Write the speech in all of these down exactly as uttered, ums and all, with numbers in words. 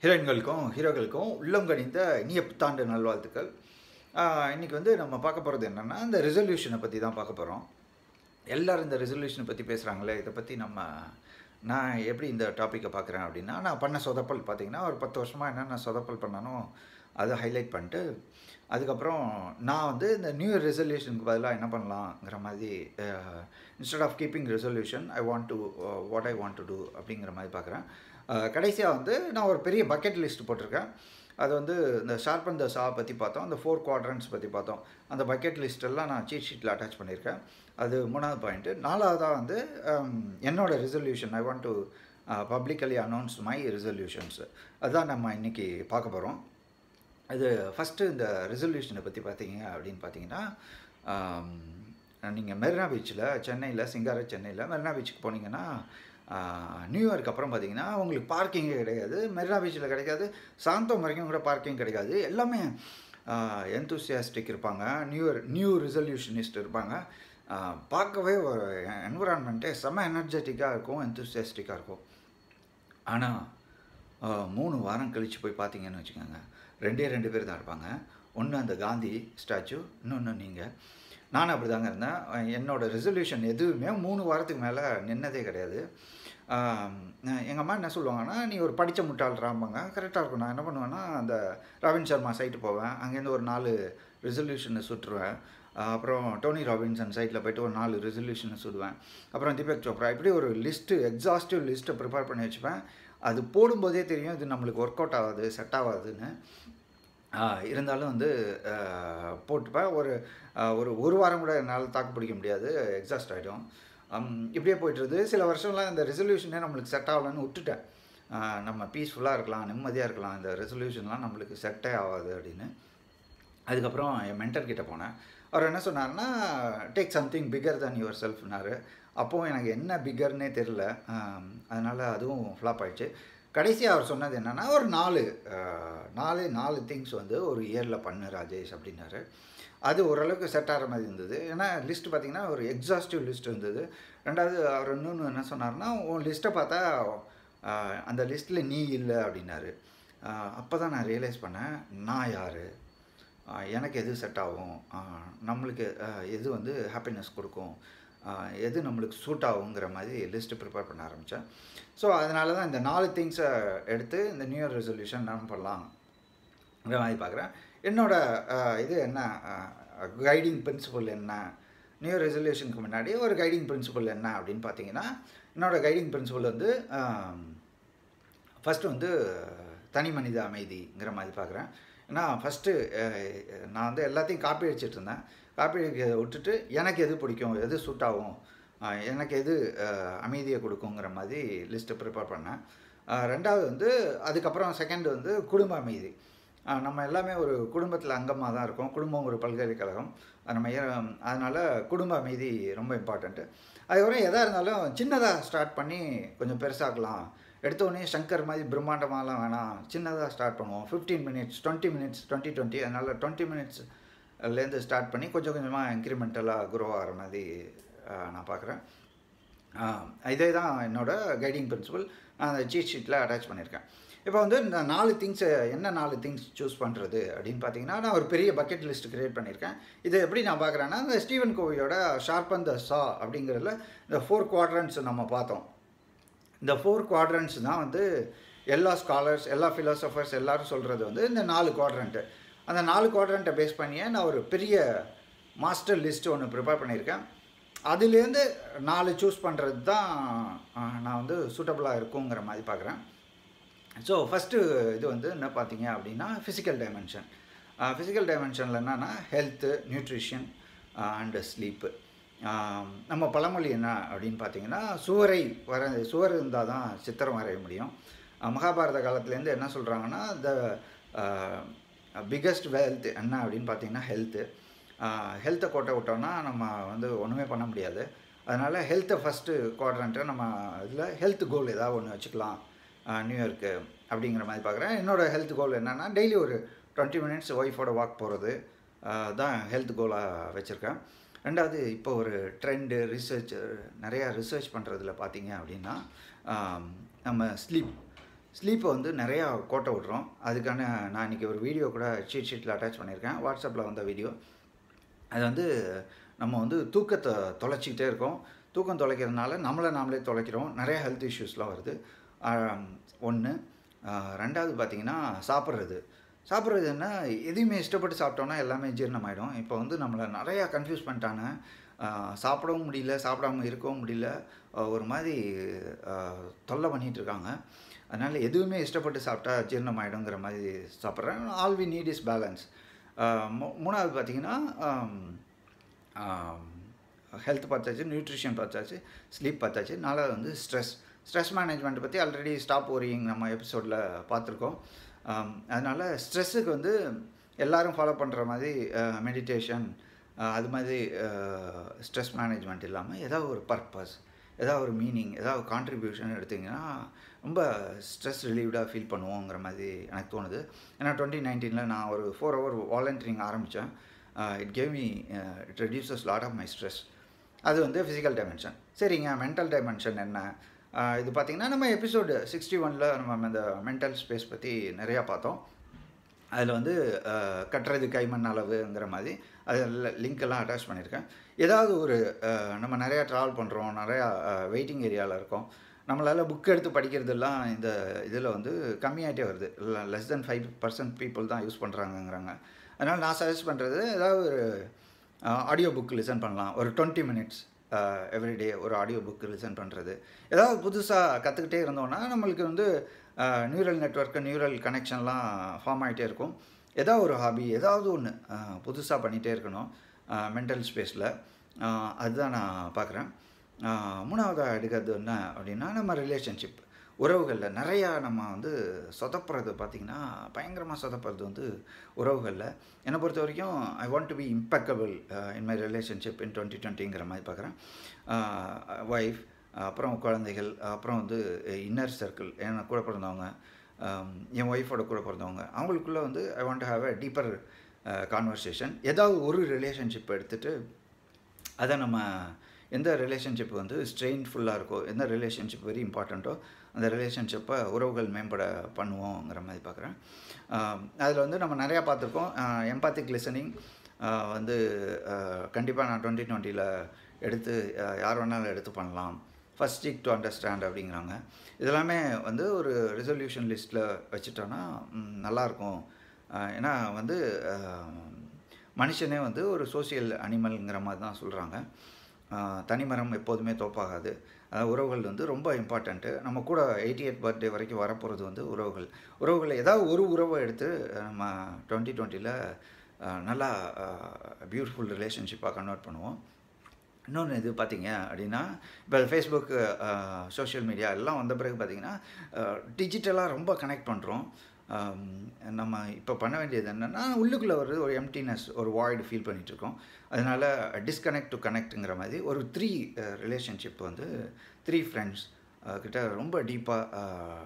ஹீரோயின்களுக்கும் ஹீரோக்களுக்கும் உள்ளம் கனிந்த இனிய புத்தாண்டு நல்வாழ்த்துக்கள். இன்றைக்கி வந்து நம்ம பார்க்க போகிறது என்னென்னா, இந்த ரெசல்யூஷனை பற்றி தான் பார்க்க போகிறோம். எல்லோரும் இந்த ரெசல்யூஷனை பற்றி பேசுகிறாங்களே, இதை பற்றி நம்ம நான் எப்படி இந்த டாப்பிக்கை பார்க்குறேன் அப்படின்னா, நான் பண்ண சொதப்பல் பார்த்திங்கன்னா ஒரு பத்து வருஷமாக என்னென்ன சொதப்பல் பண்ணானோ அதை ஹைலைட் பண்ணிட்டு, அதுக்கப்புறம் நான் வந்து இந்த நியூ இயர் ரெசல்யூஷனுக்கு பதிலாக என்ன பண்ணலாங்கிற மாதிரி, instead of keeping resolution I want to what I want to do அப்படிங்கிற மாதிரி பார்க்குறேன். கடைசியாக வந்து நான் ஒரு பெரிய பக்கெட் லிஸ்ட் போட்டிருக்கேன். அது வந்து இந்த ஷார்பன் த சா பற்றி பார்த்தோம், அந்த ஃபோர் குவாட்ரண்ட்ஸ் பற்றி பார்த்தோம். அந்த பக்கெட் லிஸ்ட்டெல்லாம் நான் சீட் ஷீட்டில் அட்டாச் பண்ணியிருக்கேன். அது மூணாவது பாயிண்ட்டு. நாலாவதாக வந்து என்னோடய resolution I want to publicly announce my resolutions. அதுதான் நம்ம இன்றைக்கி பார்க்க போகிறோம். இது ஃபஸ்ட்டு இந்த ரெசல்யூஷனை பற்றி பார்த்தீங்க அப்படின்னு பார்த்தீங்கன்னா, நீங்கள் மெரினா பீச்சில் சென்னையில் சிங்கார சென்னையில் மெரினா பீச்சுக்கு போனீங்கன்னா, நியூ இயருக்கு அப்புறம் பார்த்தீங்கன்னா உங்களுக்கு பார்க்கிங்கே கிடையாது. மெரினா பீச்சில் கிடைக்காது, சாந்தோம் வரைக்கும் கூட பார்க்கிங் கிடைக்காது. எல்லாமே enthusiastic இருப்பாங்க, நியூ இயர் நியூ ரெசல்யூஷனிஸ்ட் இருப்பாங்க. பார்க்கவே ஒரு என்விரான்மெண்ட்டே செம்ம எனர்ஜெட்டிக்காக இருக்கும், enthusiastic-ஆக இருக்கும். ஆனால் மூணு வாரம் கழித்து போய் பார்த்தீங்கன்னு வச்சுக்கோங்க, ரெண்டே ரெண்டு பேர் தான் இருப்பாங்க. ஒன்று அந்த காந்தி ஸ்டாச்சு, இன்னொன்று நீங்கள். நானும் அப்படி தாங்க இருந்தேன். என்னோடய ரெசல்யூஷன் எதுவுமே மூணு வாரத்துக்கு மேலே நின்னதே கிடையாது. எங்கள் அம்மா என்ன சொல்லுவாங்கன்னா, நீ ஒரு படித்த முட்டாள்றாம்பாங்க. கரெக்டாக இருக்கும். நான் என்ன பண்ணுவேன்னா, அந்த ராபின் சர்மா சைட்டு போவேன், அங்கேருந்து ஒரு நாலு ரெசல்யூஷனை சுட்டுருவேன். அப்புறம் டோனி ராபின்சன் சைட்டில் போய்ட்டு ஒரு நாலு ரெசல்யூஷனை சுடுவேன். அப்புறம் தீபக் சோப்ரா, இப்படி ஒரு லிஸ்ட்டு எக்ஸாஸ்டிவ் லிஸ்ட்டை ப்ரிப்பேர் பண்ணி வச்சுப்பேன். அது போடும்போதே தெரியும் இது நம்மளுக்கு ஒர்க் அவுட் ஆகாது, செட் ஆகாதுன்னு. இருந்தாலும் வந்து போட்டுப்பேன். ஒரு ஒரு ஒரு வாரம் கூட என்னால் தாக்கு பிடிக்க முடியாது, எக்ஸாஸ்ட் ஆகிடும். இப்படியே போய்ட்டுருது. சில வருஷம்லாம் இந்த ரெசல்யூஷனே நம்மளுக்கு செட் ஆகலன்னு விட்டுட்டேன். நம்ம பீஸ்ஃபுல்லாக இருக்கலாம், நிம்மதியாக இருக்கலாம், இந்த ரெசல்யூஷன்லாம் நம்மளுக்கு செட்டே ஆகாது அப்படின்னு. அதுக்கப்புறம் என் மென்டர்கிட்ட போனேன். அவர் என்ன சொன்னார்னா, take something bigger than your செல்ஃப்னாரு. அப்போவும் எனக்கு என்ன பிகர்னே தெரில, அதனால் அதுவும் ஃப்ளாப் ஆகிடுச்சு. கடைசியாக அவர் சொன்னது என்னென்னா, ஒரு நாலு நாலு நாலு திங்ஸ் வந்து ஒரு இயரில் பண்ணு ராஜேஷ் அப்படின்னாரு. அது ஓரளவுக்கு செட் ஆகிற மாதிரி இருந்தது. ஏன்னா லிஸ்ட்டு பார்த்திங்கன்னா ஒரு எக்ஸாஸ்டிவ் லிஸ்ட் இருந்தது. ரெண்டாவது அவர் இன்னொன்று என்ன சொன்னார்னா, உன் லிஸ்ட்டை பார்த்தா அந்த லிஸ்ட்டில் நீ இல்லை அப்படின்னாரு. அப்போ தான் நான் ரியலைஸ் பண்ணேன், நான் யார், எனக்கு எது செட் ஆகும், நம்மளுக்கு எது வந்து ஹாப்பினஸ் கொடுக்கும், எது நம்மளுக்கு சூட் ஆகுங்கிற மாதிரி லிஸ்ட்டு ப்ரிப்பேர் பண்ண ஆரம்பித்தேன். ஸோ அதனால தான் இந்த நாலு திங்ஸை எடுத்து இந்த நியூ இயர் ரெசல்யூஷன் என்ன பண்ணலாம்ங்கிற மாதிரி பார்க்குறேன். என்னோடய இது என்ன, கைடிங் பிரின்சிபல் என்ன, நியூ இயர் ரெசல்யூஷனுக்கு முன்னாடி ஒரு கைடிங் பிரின்சிபல் என்ன அப்படின்னு பார்த்தீங்கன்னா, என்னோடய கைடிங் பிரின்சிபல் வந்து ஃபஸ்ட்டு வந்து தனி மனித அமைதிங்கிற மாதிரி பார்க்குறேன். ஏன்னா ஃபஸ்ட்டு நான் வந்து எல்லாத்தையும் காப்பி அடிச்சிட்டு இருந்தேன். காப்பி அடிக்க விட்டுட்டு எனக்கு எது பிடிக்கும், எது சூட் ஆகும், எனக்கு எது அமைதியை கொடுக்குங்கிற மாதிரி லிஸ்ட்டை ப்ரிப்பேர் பண்ணேன். ரெண்டாவது வந்து அதுக்கப்புறம் செகண்ட் வந்து குடும்ப அமைதி. நம்ம எல்லாமே ஒரு குடும்பத்தில் அங்கமாக தான் இருக்கோம். குடும்பம் ஒரு பல்கலைக்கழகம், நம்ம அதனால் குடும்ப அமைதி ரொம்ப இம்பார்ட்டண்ட்டு. அதுக்கப்புறம் எதாக இருந்தாலும் சின்னதாக ஸ்டார்ட் பண்ணி கொஞ்சம் பெருசாக்கலாம். எடுத்தோடனே சங்கர் மாதிரி பிரம்மாண்டமாகலாம் வேணாம், சின்னதாக ஸ்டார்ட் பண்ணுவோம். Fifteen minutes twenty minutes twenty twenty அதனால் டுவெண்ட்டி மினிட்ஸ்லேருந்து ஸ்டார்ட் பண்ணி கொஞ்சம் கொஞ்சமாக இன்க்ரிமெண்டலாக க்ரோ ஆகிற மாதிரி நான் பார்க்குறேன். இதே தான் என்னோடய கைடிங் பிரின்சிபல். நான் அந்த சீட் ஷீட்டில் அட்டாச் பண்ணியிருக்கேன். இப்போ வந்து இந்த நாலு திங்ஸை என்ன நாலு திங்ஸ் சூஸ் பண்ணுறது அப்படின்னு பார்த்தீங்கன்னா, நான் ஒரு பெரிய பக்கெட் லிஸ்ட் க்ரியேட் பண்ணியிருக்கேன். இது எப்படி நான் பார்க்குறேன்னா, இந்த ஸ்டீவன் கோவியோட ஷார்பன் த சா அப்படிங்கிறதுல இந்த ஃபோர் குவாட்ரண்ட்ஸ் நம்ம பார்த்தோம். இந்த ஃபோர் குவாட்ரண்ட்ஸ் தான் வந்து எல்லா ஸ்காலர்ஸ், எல்லா ஃபிலாசபர்ஸ் எல்லோரும் சொல்கிறது வந்து இந்த நாலு குவாட்ரண்ட்டு. அந்த நாலு குவாட்ரண்ட்டை பேஸ் பண்ணியே நான் ஒரு பெரிய மாஸ்டர் லிஸ்ட்டு ஒன்று ப்ரிப்பேர் பண்ணியிருக்கேன். அதுலேருந்து நாலு சூஸ் பண்ணுறது தான் நான் வந்து சூட்டபுளாக இருக்குங்கிற மாதிரி பார்க்குறேன். ஸோ ஃபஸ்ட்டு இது வந்து என்ன பார்த்தீங்க அப்படின்னா, ஃபிசிக்கல் டைமென்ஷன். ஃபிசிக்கல் டைமென்ஷனில் என்னென்னா ஹெல்த்து, நியூட்ரிஷன் அண்டு ஸ்லீப்பு. நம்ம பழமொழி என்ன அப்படின்னு பார்த்தீங்கன்னா, சுவரை வர சுவர் இருந்தால் தான் சித்திரம் வரைய முடியும். மகாபாரத காலத்துலேருந்து என்ன சொல்கிறாங்கன்னா, த பிக்கஸ்ட் வெல்த் என்ன அப்படின்னு பார்த்தீங்கன்னா ஹெல்த்து. ஹெல்த்தை கோட்டை விட்டோன்னா நம்ம வந்து ஒன்றுமே பண்ண முடியாது. அதனால் ஹெல்த்தை ஃபஸ்ட்டு குவாட்ரண்ட்டை நம்ம இதில் ஹெல்த் கோல் ஏதாவது ஒன்று வச்சுக்கலாம் நியூ இயருக்கு அப்படிங்கிற மாதிரி பார்க்குறேன். என்னோடய ஹெல்த் கோல் என்னென்னா, டெய்லி ஒரு டுவெண்ட்டி மினிட்ஸ் ஒய்ஃபோட வாக் போகிறது தான் ஹெல்த் கோலாக வச்சுருக்கேன். ரெண்டாவது, இப்போ ஒரு ட்ரெண்டு ரிசர்ச் நிறையா ரிசர்ச் பண்ணுறதுல பார்த்தீங்க அப்படின்னா, நம்ம ஸ்லீப் ஸ்லீப்பை வந்து நிறையா கோட்டை விட்றோம். அதுக்கான நான் இன்றைக்கி ஒரு வீடியோ கூட சீட் ஷீட்டில் அட்டாச் பண்ணியிருக்கேன், வாட்ஸ்அப்பில் வந்த வீடியோ. அது வந்து நம்ம வந்து தூக்கத்தை தொலைச்சிக்கிட்டே இருக்கோம். தூக்கம் தொலைக்கிறதுனால நம்மளை நாமளே தொலைக்கிறோம். நிறைய ஹெல்த் இஷ்யூஸ்லாம் வருது. ஒன்று. ரெண்டாவது பார்த்திங்கன்னா சாப்பிட்றது. சாப்பிட்றது என்ன, எதையுமே இஷ்டப்பட்டு சாப்பிட்டோன்னா எல்லாமே ஜீரணமாயிடும். இப்போ வந்து நம்மளை நிறையா கன்ஃபியூஸ் பண்ணிட்டாங்க. சாப்பிடவும் முடியல, சாப்பிடாம இருக்கவும் முடியல, ஒரு மாதிரி தொல்லை பண்ணிகிட்டு இருக்காங்க. அதனால் எதுவுமே இஷ்டப்பட்டு சாப்பிட்டா ஜீரணமாயிடுங்கிற மாதிரி சாப்பிட்றேன். All we need is balance. மூணாவது பார்த்திங்கன்னா ஹெல்த் பார்த்தாச்சு, நியூட்ரிஷன் பார்த்தாச்சு, ஸ்லீப் பார்த்தாச்சு. நாலாவது வந்து ஸ்ட்ரெஸ். ஸ்ட்ரெஸ் மேனேஜ்மெண்ட் பற்றி ஆல்ரெடி ஸ்டாப் ஓரியிங் நம்ம எபிசோடில் பார்த்துருக்கோம். அதனால் ஸ்ட்ரெஸ்ஸுக்கு வந்து எல்லோரும் ஃபாலோ பண்ணுற மாதிரி மெடிடேஷன், அது மாதிரி ஸ்ட்ரெஸ் மேனேஜ்மெண்ட் இல்லாமல் ஏதாவது ஒரு பர்பஸ், ஏதாவது ஒரு மீனிங், ஏதாவது கான்ட்ரிபியூஷன் எடுத்திங்கன்னா ரொம்ப ஸ்ட்ரெஸ் ரிலீவ்டாக ஃபீல் பண்ணுவோங்கிற மாதிரி எனக்கு தோணுது. ஏன்னா டுவெண்ட்டி நைன்டீனில் நான் ஒரு ஃபோர் ஹவர் வாலண்டியரிங் ஆரம்பித்தேன். It gave me it reduces lot of my stress. அது வந்து ஃபிசிக்கல் டைமென்ஷன். சரிங்க, மென்டல் டைமென்ஷன் என்ன? இது பார்த்திங்கன்னா நம்ம எபிசோடு சிக்ஸ்டி ஒனில் நம்ம இந்த மென்டல் ஸ்பேஸ் பற்றி நிறையா பார்த்தோம். அதில் வந்து கட்டுறது கைமண் அளவுங்கிற மாதிரி அதில் லிங்க்கெல்லாம் அட்டாச் பண்ணியிருக்கேன். ஏதாவது ஒரு நம்ம நிறையா ட்ராவல் பண்ணுறோம், நிறையா வெயிட்டிங் ஏரியாவில் இருக்கோம், நம்மளால் புக் எடுத்து படிக்கிறதெல்லாம் இந்த இதில் வந்து கம்மியாகிட்டே வருது. Less than five percent people தான் யூஸ் பண்ணுறாங்கங்கிறாங்க. அதனால் நான் சஜஸ்ட் பண்ணுறது ஏதாவது ஒரு ஆடியோ புக் லிசன் பண்ணலாம். ஒரு டுவெண்ட்டி மினிட்ஸ் எவ்ரிடே ஒரு ஆடியோ புக் லிசன் பண்ணுறது. ஏதாவது புதுசாக கற்றுக்கிட்டே இருந்தோன்னா நம்மளுக்கு வந்து நியூரல் நெட்வொர்க்கு, நியூரல் கனெக்ஷன்லாம் ஃபார்ம் ஆகிட்டே இருக்கும். ஏதாவது ஒரு ஹாபி, ஏதாவது ஒன்று புதுசாக பண்ணிகிட்டே இருக்கணும் மென்டல் ஸ்பேஸில். அதுதான் நான் பார்க்குறேன். மூணாவதாக எடுக்கிறது என்ன அப்படின்னா, நம்ம ரிலேஷன்ஷிப், உறவுகளில் நிறையா நம்ம வந்து சொதப்புறது பார்த்திங்கன்னா பயங்கரமாக சொதப்புறது வந்து உறவுகளில். என்னை பொறுத்த வரைக்கும் I want to be impeccable in my relationship in twenty டுவெண்ட்டிங்கிற மாதிரி பார்க்குறேன். ஒய்ஃப், அப்புறம் குழந்தைகள், அப்புறம் வந்து இன்னர் சர்க்கிள், என் கூட பிறந்தவங்க, என் ஒய்ஃபோட கூட பிறந்தவங்க, அவங்களுக்குள்ளே வந்து I want to have a deeper conversation. ஏதாவது ஒரு ரிலேஷன்ஷிப் எடுத்துகிட்டு அதை நம்ம எந்த ரிலேஷன்ஷிப் வந்து ஸ்ட்ரெயின்ஃபுல்லாக இருக்கோ, எந்த ரிலேஷன்ஷிப் வெரி இம்பார்ட்டண்ட்டோ அந்த ரிலேஷன்ஷிப்பை உறவுகள் மேம்பட பண்ணுவோங்கிற மாதிரி பார்க்குறேன். அதில் வந்து நம்ம நிறையா பார்த்துருக்கோம். எம்பாத்திக் லிசனிங் வந்து கண்டிப்பாக நான் டுவெண்ட்டி டுவெண்ட்டியில் எடுத்து யார் வேணாலும் எடுத்து பண்ணலாம். ஃபஸ்ட் ஸ்டிக் டு அண்டர்ஸ்டாண்ட் அப்படிங்கிறாங்க. இதெல்லாமே வந்து ஒரு ரெசல்யூஷன் லிஸ்ட்டில் வச்சுட்டோன்னா நல்லாயிருக்கும். ஏன்னா வந்து மனுஷனே வந்து ஒரு சோசியல் அனிமல்ங்கிற மாதிரி தான் சொல்கிறாங்க. தனிமரம் எப்போதுமே தோப்பாகாது. அதாவது உறவுகள் வந்து ரொம்ப இம்பார்ட்டண்ட்டு. நம்ம கூட எயிட்டி எயிட் பர்த்டே வரைக்கும் வரப்போகிறது வந்து உறவுகள். உறவுகளில் ஏதாவது ஒரு உறவை எடுத்து நம்ம டுவெண்ட்டி டுவெண்ட்டியில் நல்லா பியூட்டிஃபுல் ரிலேஷன்ஷிப்பாக கன்வெர்ட் பண்ணுவோம். இன்னொன்று இது பார்த்திங்க அப்படின்னா, இப்போ ஃபேஸ்புக்கு, சோஷியல் மீடியா எல்லாம் வந்த பிறகு பார்த்திங்கன்னா டிஜிட்டலாக ரொம்ப கனெக்ட் பண்ணுறோம். நம்ம இப்போ பண்ண வேண்டியது என்னென்னா, உள்ளுக்குள்ளே ஒரு ஒரு எம்டினஸ், ஒரு வாய்டு ஃபீல் பண்ணிகிட்ருக்கோம். அதனால் டிஸ்கனெக்ட் டு கனெக்ட்டுங்கிற மாதிரி ஒரு த்ரீ ரிலேஷன்ஷிப் வந்து த்ரீ ஃப்ரெண்ட்ஸ் கிட்ட ரொம்ப டீப்பாக,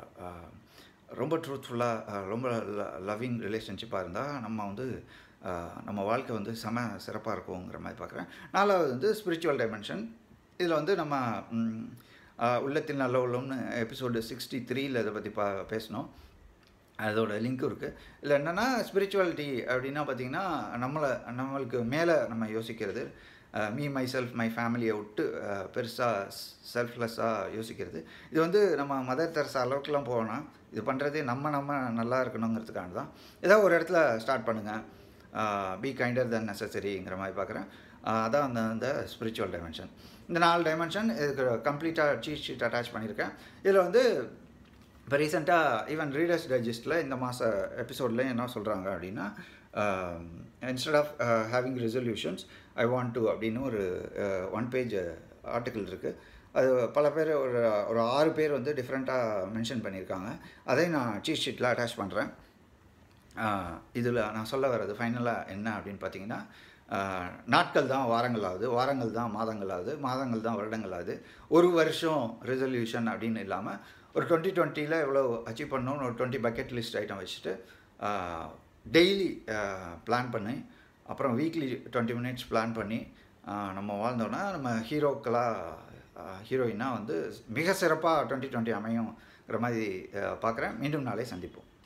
ரொம்ப ட்ரூத்ஃபுல்லாக, ரொம்ப லவ்விங் ரிலேஷன்ஷிப்பாக இருந்தால் நம்ம வந்து நம்ம வாழ்க்கை வந்து செம சிறப்பாக இருக்குங்கிற மாதிரி பார்க்குறேன். நாலாவது வந்து ஸ்பிரிச்சுவல் டைமென்ஷன். இதில் வந்து நம்ம உள்ளத்தில் நல்ல உள்ளம்னு எபிசோடு சிக்ஸ்டி த்ரீயில் இதை பற்றி பா பேசினோம். அதோட லிங்க்கும் இருக்குது. இல்லை என்னென்னா, ஸ்பிரிச்சுவாலிட்டி அப்படின்னா பார்த்திங்கன்னா நம்மளை நம்மளுக்கு மேலே நம்ம யோசிக்கிறது, மீ மை செல்ஃப் மை ஃபேமிலியை விட்டு பெருசாக செல்ஃப்லெஸ்ஸாக யோசிக்கிறது. இது வந்து நம்ம மதர் தெரசா அளவுக்குலாம் போகணும். இது பண்ணுறதே நம்ம நம்ம நல்லா இருக்கணுங்கிறதுக்காக தான். ஏதாவது ஒரு இடத்துல ஸ்டார்ட் பண்ணுங்கள். பி கைண்டர் தென் நெசசரிங்கிற மாதிரி பார்க்குறேன். அதான் அந்த அந்த ஸ்பிரிச்சுவல் டைமென்ஷன். இந்த நாலு டைமென்ஷன் இதுக்கு கம்ப்ளீட்டாக சீட் ஷீட் அட்டாச் பண்ணியிருக்கேன். இதில் வந்து இப்போ ரீசெண்டாக ஈவன் ரீடர்ஸ் டைஜஸ்ட்டில் இந்த மாத எபிசோடில் என்ன சொல்கிறாங்க அப்படின்னா, instead of having resolutions I want to அப்படின்னு ஒரு ஒன் பேஜ் ஆர்டிக்கிள் இருக்குது. அது பல பேர் ஒரு ஒரு ஆறு பேர் வந்து டிஃப்ரெண்ட்டாக மென்ஷன் பண்ணியிருக்காங்க. அதையும் நான் சீட் ஷீட்டில் அட்டாச் பண்ணுறேன். இதில் நான் சொல்ல வர்றது ஃபைனலாக என்ன அப்படின்னு பார்த்தீங்கன்னா, நாட்கள் தான் வாரங்கள் ஆகுது, வாரங்கள் தான் மாதங்கள் ஆகுது, மாதங்கள் தான் வருடங்கள் ஆகுது. ஒரு வருஷம் ரெசல்யூஷன் அப்படின்னு இல்லாமல் ஒரு டுவெண்ட்டி டுவெண்ட்டியில் எவ்வளோ அச்சீவ் பண்ணணும்னு ஒரு டுவெண்ட்டி பக்கெட் லிஸ்ட் ஐட்டம் வச்சுட்டு டெய்லி பிளான் பண்ணி, அப்புறம் வீக்லி டுவெண்ட்டி மினிட்ஸ் பிளான் பண்ணி நம்ம வாழ்ந்தோன்னா நம்ம ஹீரோக்களாக ஹீரோயினாக வந்து மிக சிறப்பாக டுவெண்ட்டி டுவெண்ட்டி அமையும் மாதிரி பார்க்குறேன். மீண்டும் நாளை சந்திப்போம்.